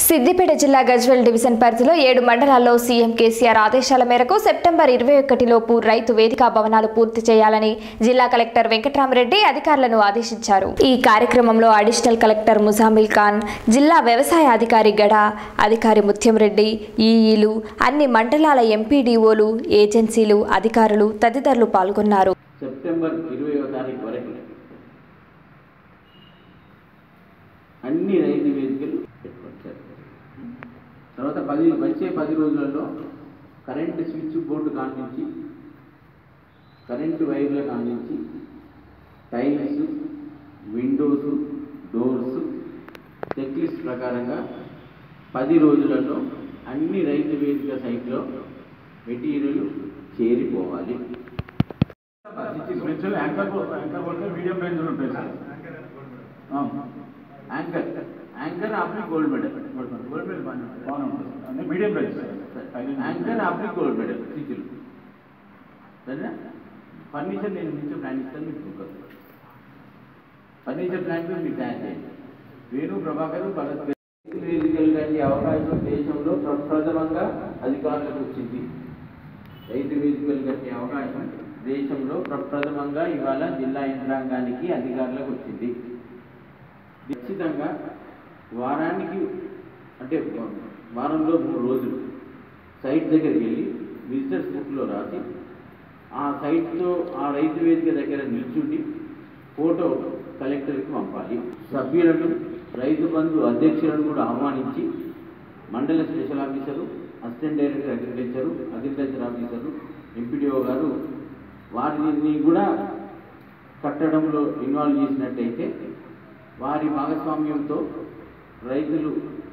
సిద్దిపేట జిల్లా గజ్వేల్ డివిజన్ పరిధిలో 7 మండలాల్లో సీఎం కేసీఆర్ ఆదేశాల మేరకు సెప్టెంబర్ 21 లోపు రైతు వేదిక భవనాలు పూర్తి చేయాలని జిల్లా కలెక్టర్ వెంకట్రామరెడ్డి అధికారులను ఆదేశించారు. ఈ కార్యక్రమంలో అడిషనల్ కలెక్టర్ ముజామిల్ ఖాన్, జిల్లా వ్యవసాయ అధికారి గడ, అధికారి ముత్యంరెడ్డి, ఈఈలు, అన్ని మండలాల ఎంపీడీఓలు, ఏజెన్సీలు, అధికారులు తదితరులు పాల్గొన్నారు. సెప్టెంబర్ 20వ తారీఖు వరకు అన్ని రైతు వేదికలు పెట్టుకొచ్చారు. తర్వాత వచ్చే 10 రోజులలో కరెంటు స్విచ్ బోర్డు కానించి, కరెంటు వైర్ల కానించి, tiles, windows, doors check list ప్రకారంగా 10 రోజులలో అన్ని రైతు వేదిక సైట్లో మెటీరియల్ చేరిపోవాలి. యాంకర్ आपने gold medal medium price anchor आपने गोल्ड मेडल चीचुలు సరేనా. ఫర్నిచర్ నేను నుంచి ప్లాన్ ఇస్తాను, మీకు ఫర్నిచర్ ప్లాన్ మీకు తయారు చేయండి. వేణు ప్రభాకర్ భరత్ వేదికలు కంటే అవకాశం దేశంలో ప్రప్రథమంగా అధికారులకు వచ్చింది. రైతు వేదికలు కట్టే అవకాశం దేశంలో ప్రప్రథమంగా ఇవాళ జిల్లా యంత్రాంగానికి అధికారులకు వచ్చింది. ఖచ్చితంగా వారానికి అంటే వారంలో 3 రోజులు సైట్ దగ్గరికి వెళ్ళి విజిటర్స్ బుక్లో రాసి ఆ సైట్లో ఆ రైతు వేదిక దగ్గర నిల్చుండి ఫోటో కలెక్టర్కి పంపాలి. సభ్యులను, రైతు బంధు అధ్యక్షులను కూడా ఆహ్వానించి మండల special officer, assistant director agriculture officer, MPDO గారు వారిని కూడా కట్టడంలో ఇన్వాల్వ్ చేసినట్టయితే వారి భాగస్వామ్యంతో రైతులు